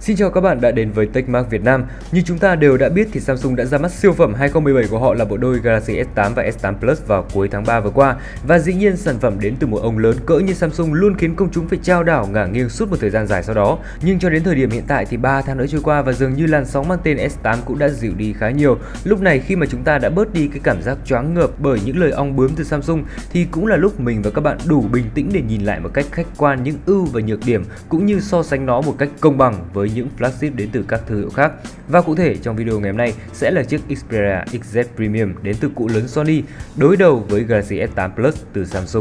Xin chào các bạn đã đến với Techmark Việt Nam. Như chúng ta đều đã biết thì Samsung đã ra mắt siêu phẩm 2017 của họ là bộ đôi Galaxy S8 và S8 Plus vào cuối tháng 3 vừa qua. Và dĩ nhiên sản phẩm đến từ một ông lớn cỡ như Samsung luôn khiến công chúng phải chao đảo ngả nghiêng suốt một thời gian dài sau đó. Nhưng cho đến thời điểm hiện tại thì 3 tháng nữa trôi qua và dường như làn sóng mang tên S8 cũng đã dịu đi khá nhiều. Lúc này khi mà chúng ta đã bớt đi cái cảm giác choáng ngợp bởi những lời ong bướm từ Samsung thì cũng là lúc mình và các bạn đủ bình tĩnh để nhìn lại một cách khách quan những ưu và nhược điểm cũng như so sánh nó một cách công bằng với những flagship đến từ các thương hiệu khác. Và cụ thể trong video ngày hôm nay sẽ là chiếc Xperia XZ Premium đến từ cụ lớn Sony đối đầu với Galaxy S8 Plus từ Samsung.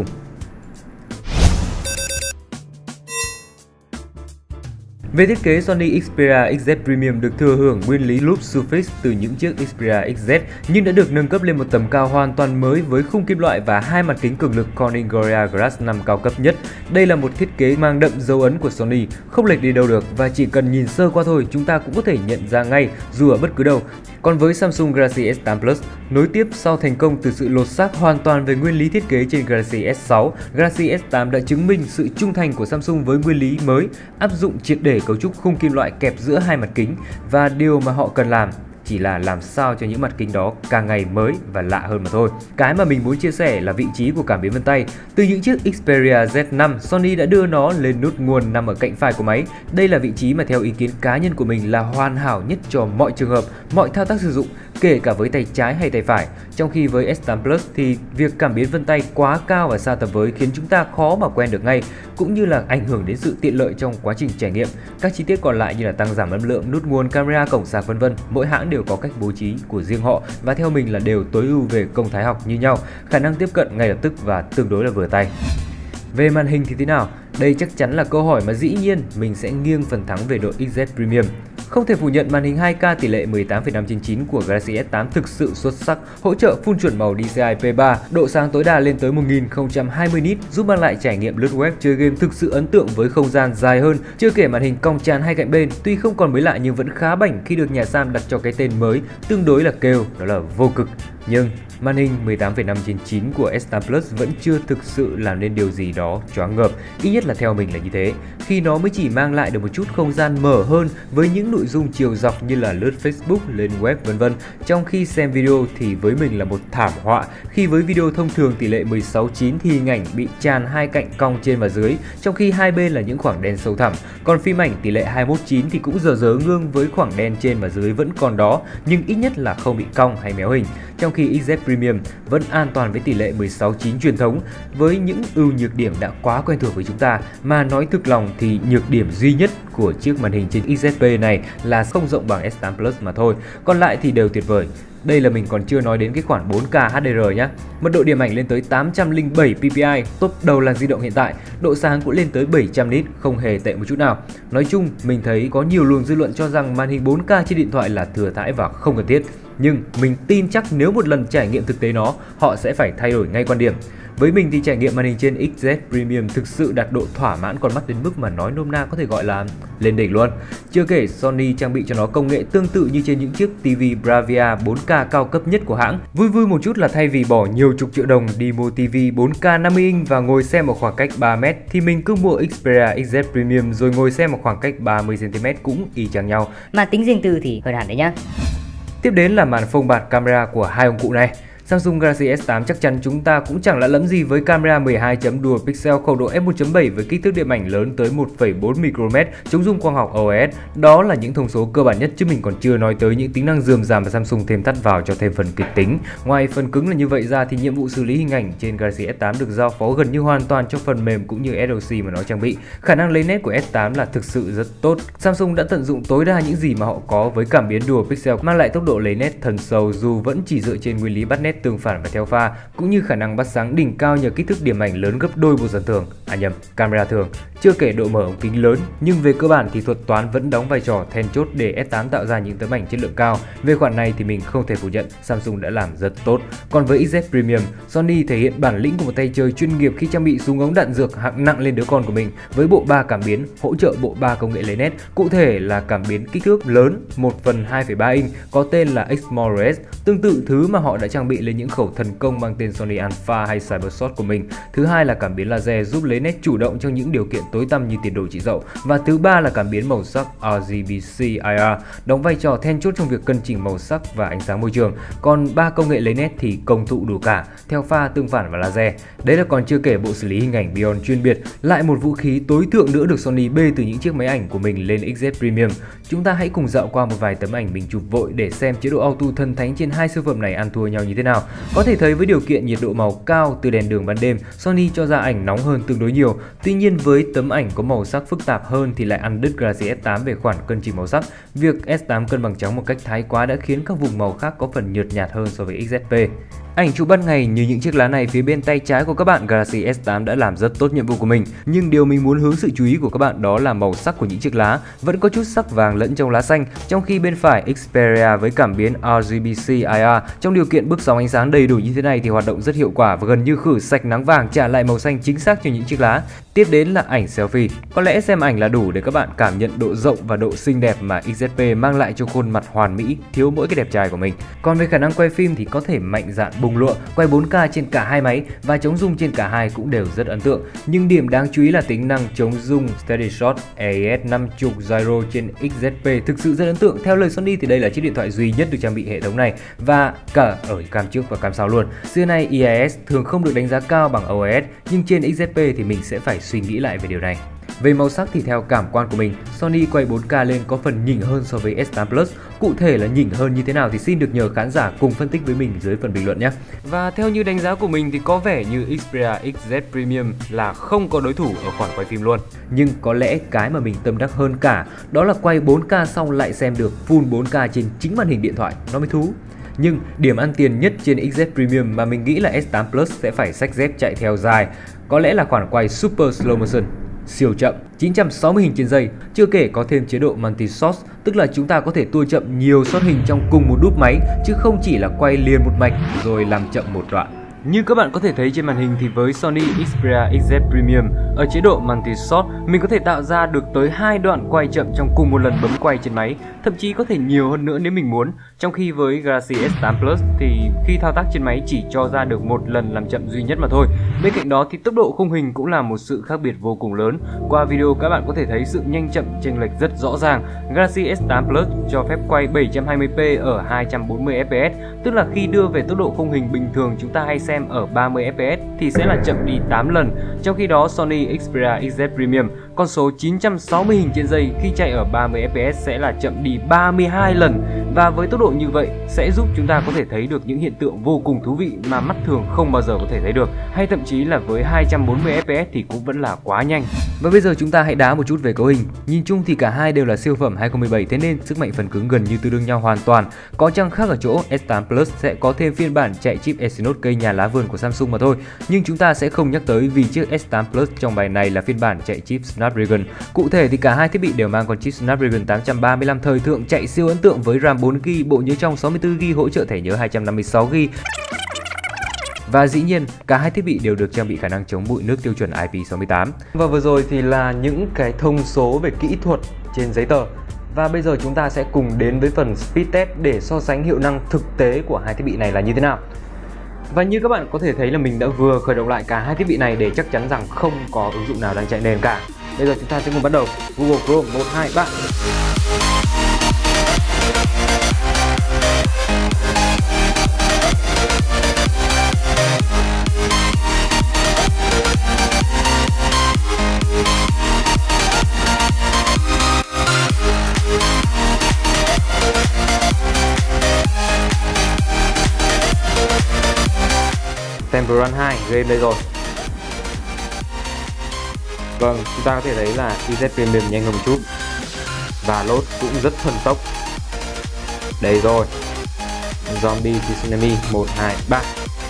Về thiết kế, Sony Xperia XZ Premium được thừa hưởng nguyên lý Loop Surface từ những chiếc Xperia XZ nhưng đã được nâng cấp lên một tầm cao hoàn toàn mới với khung kim loại và hai mặt kính cường lực Corning Gorilla Glass 5 cao cấp nhất. Đây là một thiết kế mang đậm dấu ấn của Sony, không lệch đi đâu được và chỉ cần nhìn sơ qua thôi chúng ta cũng có thể nhận ra ngay dù ở bất cứ đâu. Còn với Samsung Galaxy S8 Plus, nối tiếp sau thành công từ sự lột xác hoàn toàn về nguyên lý thiết kế trên Galaxy S6, Galaxy S8 đã chứng minh sự trung thành của Samsung với nguyên lý mới, áp dụng triệt để cấu trúc khung kim loại kẹp giữa hai mặt kính và điều mà họ cần làm chỉ là làm sao cho những mặt kính đó càng ngày mới và lạ hơn mà thôi. Cái mà mình muốn chia sẻ là vị trí của cảm biến vân tay. Từ những chiếc Xperia Z5, Sony đã đưa nó lên nút nguồn nằm ở cạnh phải của máy. Đây là vị trí mà theo ý kiến cá nhân của mình là hoàn hảo nhất cho mọi trường hợp, mọi thao tác sử dụng, kể cả với tay trái hay tay phải. Trong khi với S8 Plus thì việc cảm biến vân tay quá cao và xa tầm với khiến chúng ta khó mà quen được ngay, cũng như là ảnh hưởng đến sự tiện lợi trong quá trình trải nghiệm. Các chi tiết còn lại như là tăng giảm âm lượng, nút nguồn, camera, cổng sạc vân vân, mỗi hãng đều có cách bố trí của riêng họ và theo mình là đều tối ưu về công thái học như nhau, khả năng tiếp cận ngay lập tức và tương đối là vừa tay. Về màn hình thì thế nào? Đây chắc chắn là câu hỏi mà dĩ nhiên mình sẽ nghiêng phần thắng về đội XZ Premium. Không thể phủ nhận màn hình 2K tỷ lệ 18:5:9 của Galaxy S8 thực sự xuất sắc, hỗ trợ full chuẩn màu DCI P3, độ sáng tối đa lên tới 1020 nit, giúp mang lại trải nghiệm lướt web chơi game thực sự ấn tượng với không gian dài hơn. Chưa kể màn hình cong tràn hai cạnh bên, tuy không còn mới lạ nhưng vẫn khá bảnh khi được nhà Sam đặt cho cái tên mới tương đối là kêu, đó là vô cực. Nhưng màn hình 18:5:9 của S8 Plus vẫn chưa thực sự làm nên điều gì đó choáng ngợp, ít nhất là theo mình là như thế, khi nó mới chỉ mang lại được một chút không gian mở hơn với những nội dung chiều dọc như là lướt Facebook, lên web vân vân. Trong khi xem video thì với mình là một thảm họa, khi với video thông thường tỷ lệ 16:9 thì hình ảnh bị tràn hai cạnh cong trên và dưới, trong khi hai bên là những khoảng đen sâu thẳm. Còn phim ảnh tỷ lệ 21:9 thì cũng dở ngương với khoảng đen trên và dưới vẫn còn đó, nhưng ít nhất là không bị cong hay méo hình. Trong khi XZ Premium vẫn an toàn với tỷ lệ 16:9 truyền thống, với những ưu nhược điểm đã quá quen thuộc với chúng ta, mà nói thực lòng thì nhược điểm duy nhất của chiếc màn hình trên XZP này là không rộng bằng S8 Plus mà thôi, còn lại thì đều tuyệt vời. Đây là mình còn chưa nói đến cái khoản 4K HDR nhé. Mật độ điểm ảnh lên tới 807 ppi, top đầu là di động hiện tại, độ sáng cũng lên tới 700 nit, không hề tệ một chút nào. Nói chung, mình thấy có nhiều luồng dư luận cho rằng màn hình 4K trên điện thoại là thừa thãi và không cần thiết. Nhưng mình tin chắc nếu một lần trải nghiệm thực tế nó, họ sẽ phải thay đổi ngay quan điểm. Với mình thì trải nghiệm màn hình trên XZ Premium thực sự đạt độ thỏa mãn con mắt đến mức mà nói nôm na có thể gọi là lên đỉnh luôn. Chưa kể Sony trang bị cho nó công nghệ tương tự như trên những chiếc TV Bravia 4K cao cấp nhất của hãng. Vui một chút là thay vì bỏ nhiều chục triệu đồng đi mua TV 4K 50 inch và ngồi xem ở khoảng cách 3m thì mình cứ mua Xperia XZ Premium rồi ngồi xem ở khoảng cách 30cm cũng y chang nhau. Mà tính riêng tư thì hơn hẳn đấy nhá. Tiếp đến là màn phông bạt camera của hai ông cụ này. Samsung Galaxy S8 chắc chắn chúng ta cũng chẳng lạ lẫm gì với camera 12 chấm dual pixel khẩu độ f1.7 với kích thước điểm ảnh lớn tới 1,4 micromet, chống rung quang học OIS. Đó là những thông số cơ bản nhất chứ mình còn chưa nói tới những tính năng rườm rà mà Samsung thêm thắt vào cho thêm phần kịch tính. Ngoài phần cứng là như vậy ra thì nhiệm vụ xử lý hình ảnh trên Galaxy S8 được giao phó gần như hoàn toàn cho phần mềm cũng như SoC mà nó trang bị. Khả năng lấy nét của S8 là thực sự rất tốt. Samsung đã tận dụng tối đa những gì mà họ có với cảm biến dual pixel, mang lại tốc độ lấy nét thần sâu dù vẫn chỉ dựa trên nguyên lý bắt nét tương phản và theo pha, cũng như khả năng bắt sáng đỉnh cao nhờ kích thước điểm ảnh lớn gấp đôi bộ dàn thường, camera thường. Chưa kể độ mở ống kính lớn, nhưng về cơ bản thì thuật toán vẫn đóng vai trò then chốt để S8 tạo ra những tấm ảnh chất lượng cao. Về khoản này thì mình không thể phủ nhận Samsung đã làm rất tốt. Còn với XZ Premium, Sony thể hiện bản lĩnh của một tay chơi chuyên nghiệp khi trang bị súng ống đạn dược hạng nặng lên đứa con của mình với bộ 3 cảm biến hỗ trợ bộ 3 công nghệ lấy nét, cụ thể là cảm biến kích thước lớn 1/2,3 inch có tên là Exmores, tương tự thứ mà họ đã trang bị lên những khẩu thần công mang tên Sony Alpha hay Cybershot của mình. Thứ hai là cảm biến laser giúp lấy nét chủ động trong những điều kiện tối tăm như tiền độ chỉ dậu. Và thứ ba là cảm biến màu sắc RGBC IR, đóng vai trò then chốt trong việc cân chỉnh màu sắc và ánh sáng môi trường. Còn 3 công nghệ lấy nét thì công thụ đủ cả, theo pha, tương phản và laser. Đấy là còn chưa kể bộ xử lý hình ảnh Beyond chuyên biệt, lại một vũ khí tối thượng nữa được Sony bê từ những chiếc máy ảnh của mình lên XZ Premium. Chúng ta hãy cùng dạo qua một vài tấm ảnh mình chụp vội để xem chế độ auto thần thánh trên hai siêu phẩm này ăn thua nhau như thế nào. Có thể thấy với điều kiện nhiệt độ màu cao từ đèn đường ban đêm, Sony cho ra ảnh nóng hơn tương đối nhiều. Tuy nhiên với tấm ảnh có màu sắc phức tạp hơn thì lại ăn đứt Galaxy S8 về khoản cân chỉnh màu sắc. Việc S8 cân bằng trắng một cách thái quá đã khiến các vùng màu khác có phần nhợt nhạt hơn so với XZP. Ảnh chụp ban ngày như những chiếc lá này phía bên tay trái của các bạn, Galaxy S8 đã làm rất tốt nhiệm vụ của mình. Nhưng điều mình muốn hướng sự chú ý của các bạn đó là màu sắc của những chiếc lá. Vẫn có chút sắc vàng lẫn trong lá xanh, trong khi bên phải Xperia với cảm biến RGBC IR trong điều kiện bước sóng ánh sáng đầy đủ như thế này thì hoạt động rất hiệu quả và gần như khử sạch nắng vàng, trả lại màu xanh chính xác cho những chiếc lá. Tiếp đến là ảnh selfie. Có lẽ xem ảnh là đủ để các bạn cảm nhận độ rộng và độ xinh đẹp mà XZP mang lại cho khuôn mặt hoàn mỹ, thiếu mỗi cái đẹp trai của mình. Còn về khả năng quay phim thì có thể mạnh dạn bùng lụa, quay 4K trên cả hai máy và chống rung trên cả hai cũng đều rất ấn tượng. Nhưng điểm đáng chú ý là tính năng chống rung Steady Shot AES 50 Gyro trên XZP thực sự rất ấn tượng. Theo lời Sony thì đây là chiếc điện thoại duy nhất được trang bị hệ thống này và cả ở cam trước và cam sau luôn. Xưa nay IIS thường không được đánh giá cao bằng OIS, nhưng trên XZP thì mình sẽ phải suy nghĩ lại về điều này. Về màu sắc thì theo cảm quan của mình, Sony quay 4K lên có phần nhỉnh hơn so với S8 Plus. Cụ thể là nhỉnh hơn như thế nào thì xin được nhờ khán giả cùng phân tích với mình dưới phần bình luận nhé. Và theo như đánh giá của mình thì có vẻ như Xperia XZ Premium là không có đối thủ ở khoản quay phim luôn. Nhưng có lẽ cái mà mình tâm đắc hơn cả đó là quay 4K xong lại xem được full 4K trên chính màn hình điện thoại, nó mới thú. Nhưng điểm ăn tiền nhất trên XZ Premium mà mình nghĩ là S8 Plus sẽ phải xách dép chạy theo dài, có lẽ là khoản quay Super Slow Motion, siêu chậm, 960 hình trên giây, chưa kể có thêm chế độ multi-shot, tức là chúng ta có thể tua chậm nhiều shot hình trong cùng một đúp máy, chứ không chỉ là quay liền một mạch rồi làm chậm một đoạn. Như các bạn có thể thấy trên màn hình thì với Sony Xperia XZ Premium ở chế độ multi-shot, mình có thể tạo ra được tới 2 đoạn quay chậm trong cùng một lần bấm quay trên máy, thậm chí có thể nhiều hơn nữa nếu mình muốn. Trong khi với Galaxy S8 Plus thì khi thao tác trên máy chỉ cho ra được một lần làm chậm duy nhất mà thôi. Bên cạnh đó thì tốc độ khung hình cũng là một sự khác biệt vô cùng lớn. Qua video các bạn có thể thấy sự nhanh chậm chênh lệch rất rõ ràng. Galaxy S8 Plus cho phép quay 720p ở 240 fps, tức là khi đưa về tốc độ khung hình bình thường chúng ta hay xem ở 30 fps thì sẽ là chậm đi 8 lần. Trong khi đó Sony Xperia XZ Premium con số 960 hình trên giây khi chạy ở 30 fps sẽ là chậm đi 32 lần. Và với tốc độ như vậy sẽ giúp chúng ta có thể thấy được những hiện tượng vô cùng thú vị mà mắt thường không bao giờ có thể thấy được, hay thậm chí là với 240 fps thì cũng vẫn là quá nhanh. Và bây giờ chúng ta hãy đá một chút về cấu hình. Nhìn chung thì cả hai đều là siêu phẩm 2017, thế nên sức mạnh phần cứng gần như tương đương nhau hoàn toàn. Có chăng khác ở chỗ S8 Plus sẽ có thêm phiên bản chạy chip Exynos cây nhà lá vườn của Samsung mà thôi. Nhưng chúng ta sẽ không nhắc tới vì chiếc S8 Plus trong bài này là phiên bản chạy chip Snapdragon. Cụ thể thì cả hai thiết bị đều mang con chip Snapdragon 835 thời thượng chạy siêu ấn tượng với RAM 4GB, bộ nhớ trong 64GB, hỗ trợ thẻ nhớ 256GB. Và dĩ nhiên, cả hai thiết bị đều được trang bị khả năng chống bụi nước tiêu chuẩn IP68. Và vừa rồi thì là những cái thông số về kỹ thuật trên giấy tờ. Và bây giờ chúng ta sẽ cùng đến với phần speed test để so sánh hiệu năng thực tế của hai thiết bị này là như thế nào. Và như các bạn có thể thấy là mình đã vừa khởi động lại cả hai thiết bị này để chắc chắn rằng không có ứng dụng nào đang chạy nền cả. Bây giờ chúng ta sẽ cùng bắt đầu. Google Chrome 1, 2, 3. Temple Run 2, game đây rồi. Vâng, chúng ta có thể thấy là XZ Premium nhanh hơn một chút và load cũng rất thần tốc. Đây rồi. Zombie Tsunami 1, 2, 3.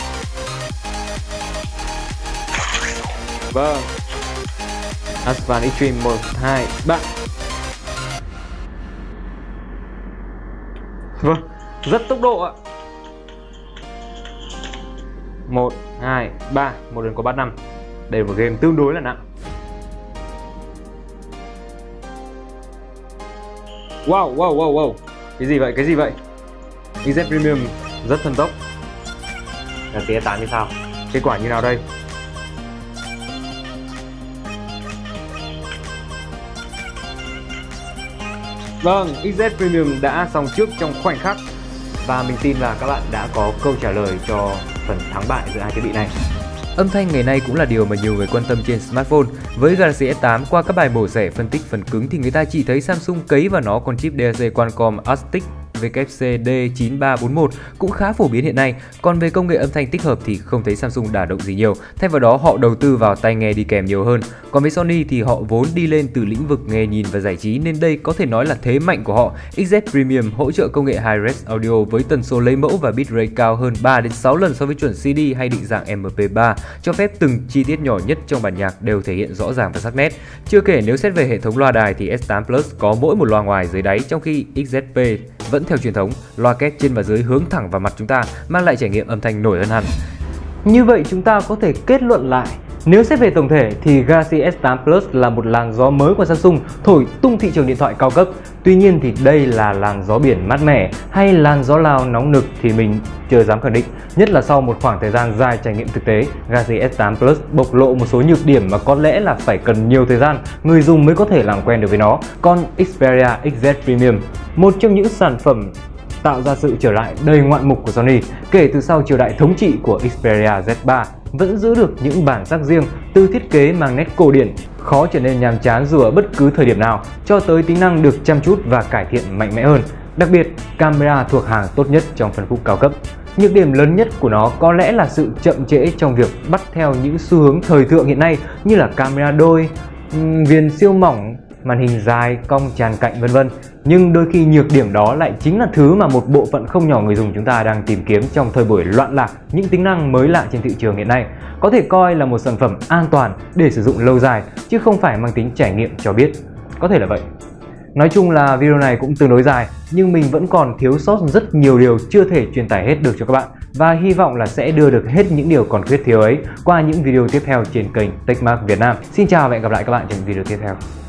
Vâng. Asphalt Extreme 1, 2, 3. Vâng, rất tốc độ ạ. 1, 2, 3, một lần có 3 năm. Đây là một game tương đối là nặng. Wow, wow, wow, wow. Cái gì vậy, cái gì vậy? XZ Premium rất thần tốc. Galaxy S8 như sao? Kết quả như nào đây? Vâng, XZ Premium đã xong trước trong khoảnh khắc và mình tin là các bạn đã có câu trả lời cho phần thắng bại giữa hai thiết bị này. Âm thanh ngày nay cũng là điều mà nhiều người quan tâm trên smartphone. Với Galaxy S8, qua các bài mổ xẻ phân tích phần cứng thì người ta chỉ thấy Samsung cấy vào nó con chip DAC Qualcomm Aztec WC D9341 cũng khá phổ biến hiện nay. Còn về công nghệ âm thanh tích hợp thì không thấy Samsung đả động gì nhiều. Thay vào đó họ đầu tư vào tai nghe đi kèm nhiều hơn. Còn với Sony thì họ vốn đi lên từ lĩnh vực nghe nhìn và giải trí nên đây có thể nói là thế mạnh của họ. XZ Premium hỗ trợ công nghệ Hi-Res Audio với tần số lấy mẫu và bitrate cao hơn 3 đến 6 lần so với chuẩn CD hay định dạng MP3, cho phép từng chi tiết nhỏ nhất trong bản nhạc đều thể hiện rõ ràng và sắc nét. Chưa kể nếu xét về hệ thống loa đài thì S8 Plus có mỗi một loa ngoài dưới đáy, trong khi XZP vẫn theo truyền thống, loa két trên và dưới hướng thẳng vào mặt chúng ta, mang lại trải nghiệm âm thanh nổi hơn hẳn. Như vậy chúng ta có thể kết luận lại, nếu xét về tổng thể thì Galaxy S8 Plus là một làn gió mới của Samsung thổi tung thị trường điện thoại cao cấp. Tuy nhiên thì đây là làn gió biển mát mẻ hay làn gió Lào nóng nực thì mình chưa dám khẳng định. Nhất là sau một khoảng thời gian dài trải nghiệm thực tế, Galaxy S8 Plus bộc lộ một số nhược điểm mà có lẽ là phải cần nhiều thời gian người dùng mới có thể làm quen được với nó. Còn Xperia XZ Premium, một trong những sản phẩm tạo ra sự trở lại đầy ngoạn mục của Sony kể từ sau triều đại thống trị của Xperia Z3, vẫn giữ được những bản sắc riêng, từ thiết kế mang nét cổ điển, khó trở nên nhàm chán dù ở bất cứ thời điểm nào, cho tới tính năng được chăm chút và cải thiện mạnh mẽ hơn. Đặc biệt, camera thuộc hàng tốt nhất trong phân khúc cao cấp. Nhược điểm lớn nhất của nó có lẽ là sự chậm trễ trong việc bắt theo những xu hướng thời thượng hiện nay như là camera đôi, viền siêu mỏng, màn hình dài, cong tràn cạnh vân vân. Nhưng đôi khi nhược điểm đó lại chính là thứ mà một bộ phận không nhỏ người dùng chúng ta đang tìm kiếm trong thời buổi loạn lạc những tính năng mới lạ trên thị trường hiện nay. Có thể coi là một sản phẩm an toàn để sử dụng lâu dài chứ không phải mang tính trải nghiệm cho biết. Có thể là vậy. Nói chung là video này cũng tương đối dài nhưng mình vẫn còn thiếu sót rất nhiều điều chưa thể truyền tải hết được cho các bạn, và hy vọng là sẽ đưa được hết những điều còn khuyết thiếu ấy qua những video tiếp theo trên kênh Techmark Việt Nam. Xin chào và hẹn gặp lại các bạn trong video tiếp theo.